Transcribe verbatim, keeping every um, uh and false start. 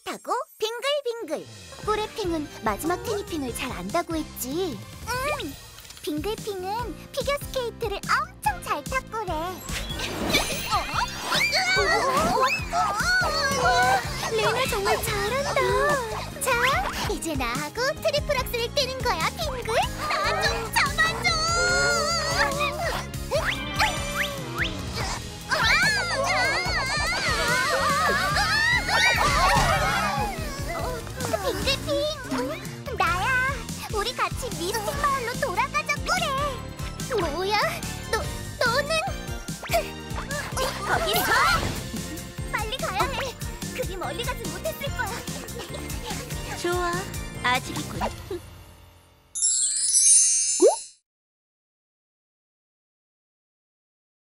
타고 빙글빙글. 꾸레핑은 마지막 테니핑을 잘 안다고 했지. 응, 빙글핑은 피겨스케이트를 엄청 잘 탔고래. 레나 정말 잘한다. 자, 이제 나하고 트리플 악셀을 떼는 거야, 빙글. 나 좀 잡아줘. 빙글핑, 나야. 우리 같이 미스틱 마을로 돌아가자, 꾸레. 뭐야? 너, 너는? 거기서! 빨리 가야 해. 그리 멀리 가진 못했을 거야. 좋아, 아직이군.